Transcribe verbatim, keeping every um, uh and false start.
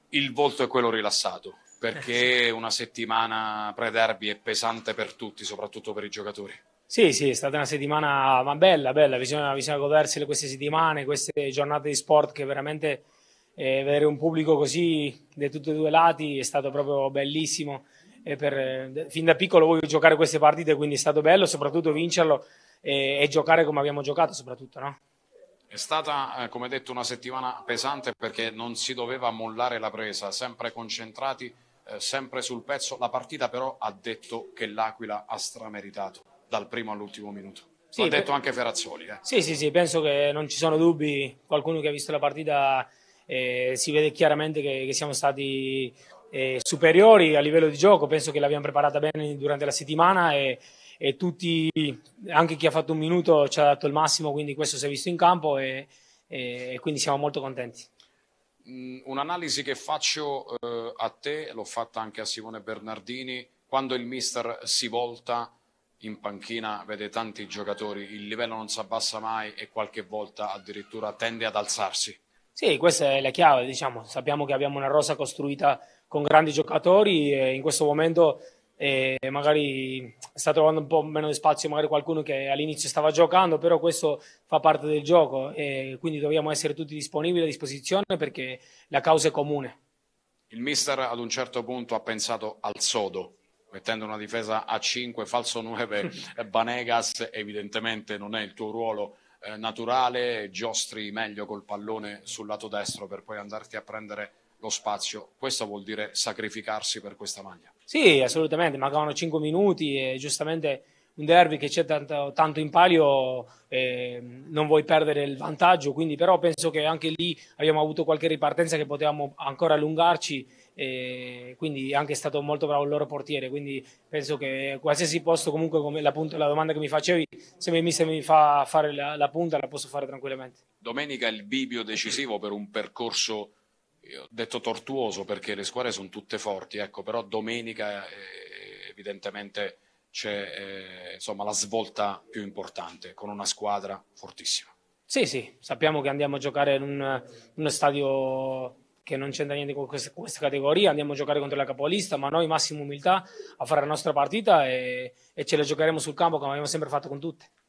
Il volto è quello rilassato, perché una settimana pre-derby è pesante per tutti, soprattutto per i giocatori. Sì, sì, è stata una settimana ma bella, bella, bisogna, bisogna godersele queste settimane, queste giornate di sport che veramente eh, avere un pubblico così da tutti e due i lati è stato proprio bellissimo. E per, eh, fin da piccolo voglio giocare queste partite, quindi è stato bello, soprattutto vincerlo e, e giocare come abbiamo giocato, soprattutto, no? È stata, eh, come detto, una settimana pesante perché non si doveva mollare la presa, sempre concentrati, eh, sempre sul pezzo. La partita però ha detto che l'Aquila ha strameritato dal primo all'ultimo minuto. Lo ha Sì, detto pe- anche Ferrazzoli. Eh. sì, sì, sì, penso che non ci sono dubbi. Qualcuno che ha visto la partita eh, si vede chiaramente che, che siamo stati eh, superiori a livello di gioco. Penso che l'abbiamo preparata bene durante la settimana e, e tutti, anche chi ha fatto un minuto, ci ha dato il massimo. Quindi questo si è visto in campo e, e- e quindi siamo molto contenti. Mm, un'analisi che faccio eh, a te, l'ho fatta anche a Simone Bernardini, quando il mister si volta in panchina, vede tanti giocatori, il livello non si abbassa mai e qualche volta addirittura tende ad alzarsi. Sì, questa è la chiave, diciamo. Sappiamo che abbiamo una rosa costruita con grandi giocatori e in questo momento eh, magari sta trovando un po' meno di spazio magari qualcuno che all'inizio stava giocando, però questo fa parte del gioco e quindi dobbiamo essere tutti disponibili a disposizione perché la causa è comune. Il mister ad un certo punto ha pensato al sodo, mettendo una difesa a cinque, falso nove, Banegas evidentemente non è il tuo ruolo eh, naturale, giostri meglio col pallone sul lato destro per poi andarti a prendere lo spazio. Questo vuol dire sacrificarsi per questa maglia. Sì, assolutamente, mancavano cinque minuti e giustamente un derby che c'è tanto, tanto in palio, eh, non vuoi perdere il vantaggio, quindi però penso che anche lì abbiamo avuto qualche ripartenza che potevamo ancora allungarci, e quindi è anche stato molto bravo il loro portiere, quindi penso che qualsiasi posto comunque come la, punta, la domanda che mi facevi, se mi, se mi fa fare la, la punta la posso fare tranquillamente. Domenica il bivio decisivo per un percorso, io ho detto tortuoso perché le squadre sono tutte forti, ecco, però domenica eh, evidentemente c'è eh, insomma, la svolta più importante con una squadra fortissima. Sì, sì, sappiamo che andiamo a giocare in un, in uno stadio che non c'entra niente con queste, con queste categorie, andiamo a giocare contro la capolista, ma noi massima umiltà a fare la nostra partita e, e ce la giocheremo sul campo come abbiamo sempre fatto con tutte.